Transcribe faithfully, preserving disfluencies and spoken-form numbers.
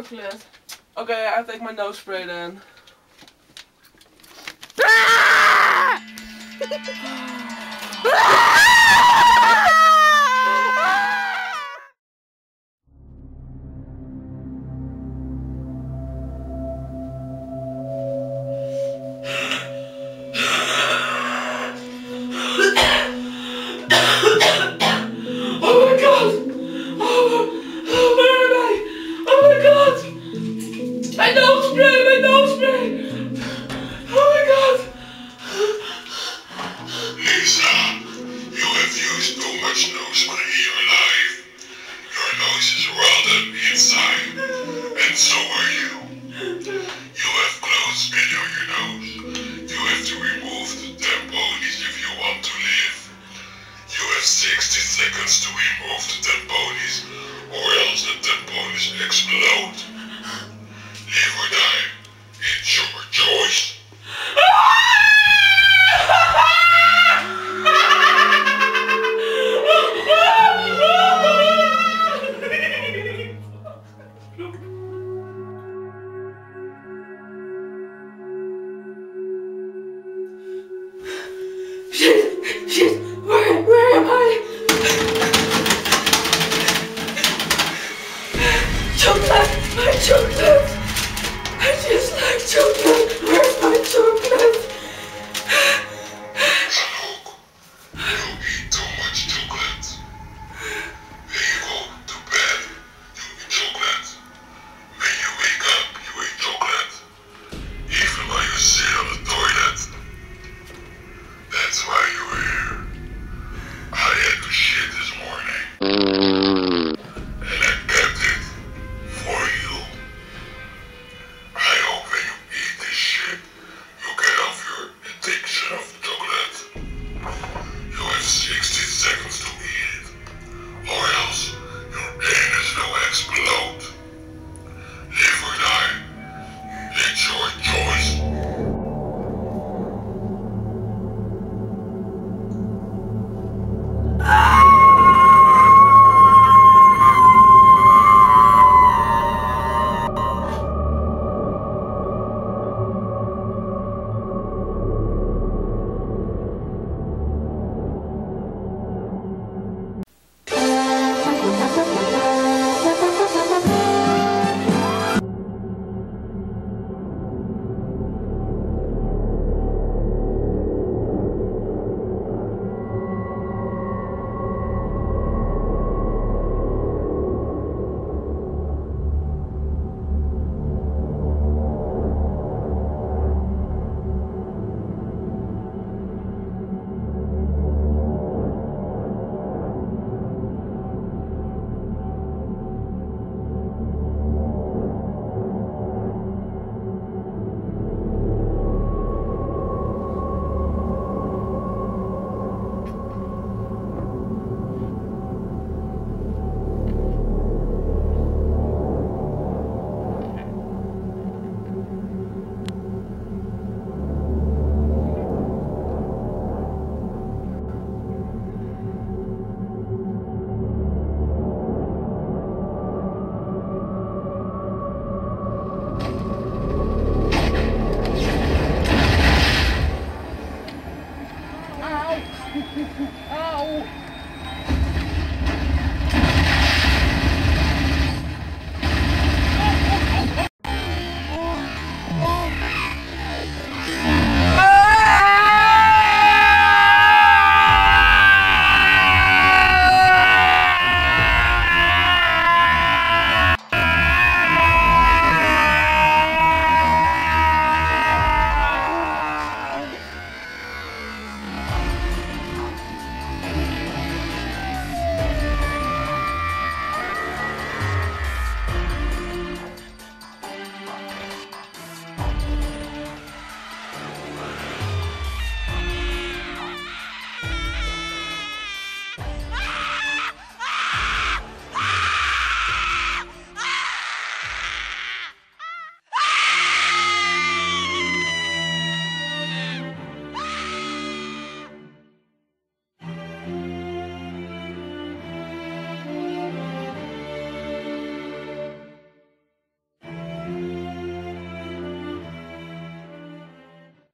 chocolate. Okay, I have to take my nose spray then. My nose spray, my nose spray! Oh my god! Lisa, you have used too much nose spray in your life. Your nose is rotten inside, and so are you. You have clothespin on your nose. You have to remove the tampones if you want to live. You have sixty seconds to remove the tampones, or else the tampones explode. Live or die, it's your choice. Shit! Shit! Where, where am I? Chocolate! My chocolate! I just like chocolate. Where's my chocolate? Look, you eat too much chocolate. When you go to bed, you eat chocolate. When you wake up, you eat chocolate. Even while you sit on the toilet. That's why you're here. I had to shit this morning. And I kept it for you. I hope when you eat this shit, you get off your addiction of chocolate. You have sixty seconds to eat it, or else your anus will explode. Live or die, it's your choice. Ow!